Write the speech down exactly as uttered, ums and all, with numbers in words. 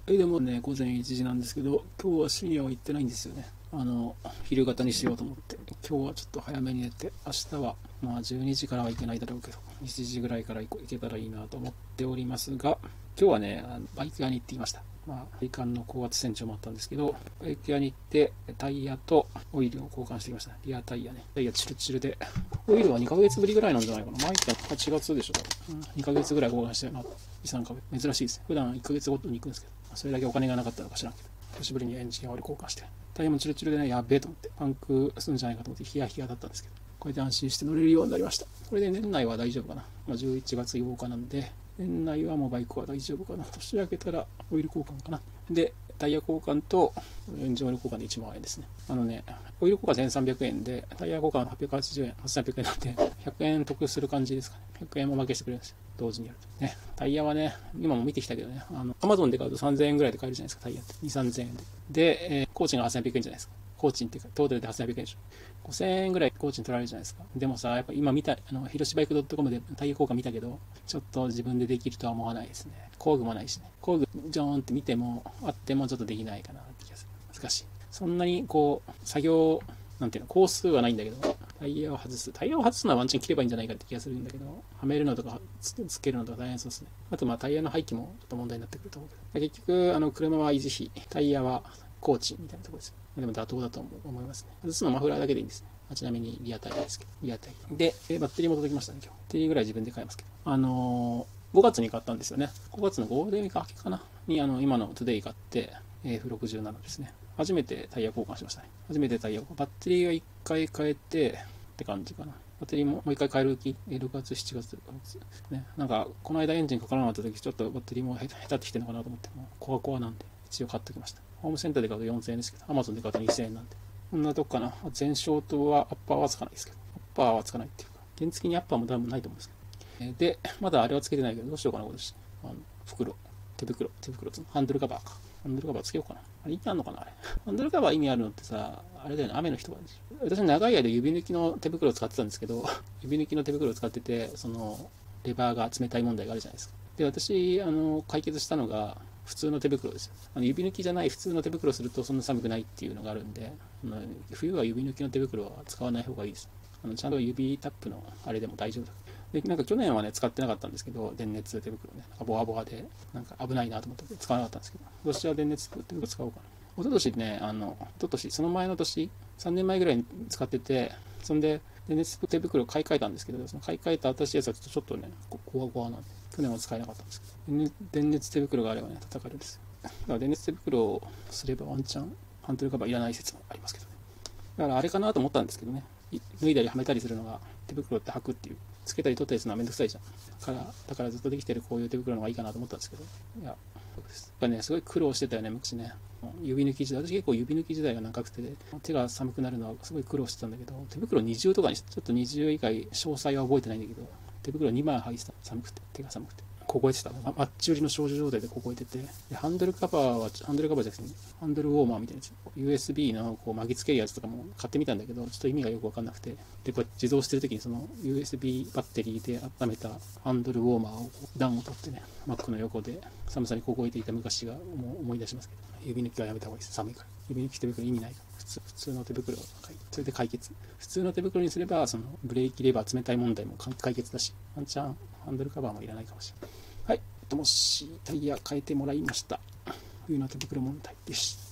えでもね、午前いちじなんですけど、今日は深夜は行ってないんですよね。あの、昼型にしようと思って。今日はちょっと早めに寝て、明日は、まあじゅうにじからは行けないだろうけど、いちじぐらいから行けたらいいなと思っておりますが、今日はね、あのバイク屋に行ってきました。まあ、配管の高圧洗浄もあったんですけど、バイク屋に行って、タイヤとオイルを交換してきました。リアタイヤね。タイヤチルチルで。オイルはにかげつぶりぐらいなんじゃないかな。前ってはちがつでしょ、多分。うん、にかげつぐらい交換してるな。に、さんかげつ。珍しいですね。普段いっかげつごとに行くんですけど、それだけお金がなかったのか知らんけど。久しぶりにエンジンオイル交換して。タイヤもチルチルでね、やべえと思って。パンクするんじゃないかと思って、ヒヤヒヤだったんですけど。これで安心して乗れるようになりました。これで年内は大丈夫かな。まあ、じゅういちがつようかなんで、年内はもうバイクは大丈夫かな。年明けたらオイル交換かな。で、タイヤ交換とエンジンオイル交換でいちまんえんですね。あのね、オイル交換せんさんびゃくえんで、タイヤ交換はっぴゃくはちじゅうえん、はっせんさんびゃくえんなんで、ひゃくえん得する感じですかね。ひゃくえんも負けしてくれるんですよ。同時にやると。ね、タイヤはね、今も見てきたけどね、あの、アマゾンで買うとさんぜんえんぐらいで買えるじゃないですか、タイヤって。に、さんぜんえんで。で、えー、工賃がはっせんさんびゃくえんじゃないですか。工賃っていうか、トータルではっせんさんびゃくえんでしょ。ごせんえんぐらい工賃取られるじゃないですか。でもさ、やっぱ今見た、あの、広島バイク .com でタイヤ交換見たけど、ちょっと自分でできるとは思わないですね。工具もないしね。工具、ジョーンって見ても、あってもちょっとできないかなって気がする。難しい。そんなに、こう、作業、なんていうの、工数はないんだけど、タイヤを外す。タイヤを外すのはワンチャン切ればいいんじゃないかって気がするんだけど、はめるのとかつ、つけるのとか大変そうですね。あと、まあ、タイヤの廃棄もちょっと問題になってくると思うけど。結局、あの、車は維持費、タイヤは工賃みたいなところです。でも妥当だと思いますね。外すのマフラーだけでいいんですね。ちなみにリアタイヤですけど。リアタイヤ。で、バッテリーも届きましたね、今日。バッテリーぐらい自分で買いますけど。あのー、ごがつに買ったんですよね。ごがつのゴールデンウィーク明けかなに、あの、今のトゥデイ買って、エフろくじゅうなな ですね。初めてタイヤ交換しましたね。初めてタイヤを。バッテリーはいっかい変えて、って感じかな。バッテリーももういっかい変える気 ?ろくがつ、しちがつ。ね。なんか、この間エンジンかからなかった時、ちょっとバッテリーも下手ってきてるのかなと思って、もうコアコアなんで、一応買っておきました。ホームセンターで買うとよんせんえんですけど、アマゾンで買うとにせんえんなんで。こんなとこかな。全消灯はアッパーはつかないですけど。アッパーはつかないっていうか、原付にアッパーも多分ないと思うんですけど。で、まだあれはつけてないけど、どうしようかな、これ。あの、袋、手袋、手袋つハンドルカバーか。ハンドルカバーつけようかな。あれ意味あるのかなあれ。ハンドルカバー意味あるのってさ、あれだよね、雨の日とかでしょ。私長い間指抜きの手袋を使ってたんですけど、指抜きの手袋を使ってて、その、レバーが冷たい問題があるじゃないですか。で、私、あの、解決したのが、普通の手袋ですよ。あの指抜きじゃない普通の手袋をするとそんな寒くないっていうのがあるんで、あの冬は指抜きの手袋は使わない方がいいです。あのちゃんと指タップのあれでも大丈夫だ。で、なんか去年はね、使ってなかったんですけど、電熱手袋ね、なんかボワボワで、なんか危ないなと思って使わなかったんですけど、今年は電熱手袋使おうかな。一昨年ね、あの、一昨年、その前の年、さんねんまえぐらいに使ってて、そんで、電熱手袋を買い替えたんですけど、その買い替えた新しいやつはちょっとね、コワコワなんで、去年は使えなかったんですけど、電熱手袋があればね、戦えるんですよ。だから電熱手袋をすればワンチャン、ハンドルカバーいらない説もありますけどね。だからあれかなと思ったんですけどね、脱いだりはめたりするのが手袋って履くっていう、つけたり取ったりするのはめんどくさいじゃん。だから、だからずっとできてるこういう手袋の方がいいかなと思ったんですけど、いや、そうです。やっぱね、すごい苦労してたよね、昔ね。指抜き時代、私結構指抜き時代が長くて、手が寒くなるのはすごい苦労してたんだけど、手袋にじゅうとかにして、ちょっとにじゅう以外詳細は覚えてないんだけど、手袋にまい履いてた。寒くて、手が寒くて。凍えてた。マッチ売りの少女状態で凍えてて、でハンドルカバーは、ハンドルカバーじゃなくて、ハンドルウォーマーみたいなやつ、ユーエスビー のこう巻きつけるやつとかも買ってみたんだけど、ちょっと意味がよくわかんなくて、で、これ自動してる時にその ユーエスビー バッテリーで温めたハンドルウォーマーを暖を取ってね、マックの横で寒さに凍えていた昔が思い出しますけど、指抜きはやめた方がいいです。寒いから。指抜き手袋意味ないから。普通、普通の手袋を買い、それで解決。普通の手袋にすれば、そのブレーキレバー冷たい問題も解決だし、ワンチャンハンドルカバーもいらないかもしれない。はい。もしタイヤ変えてもらいました。冬の手袋問題でした。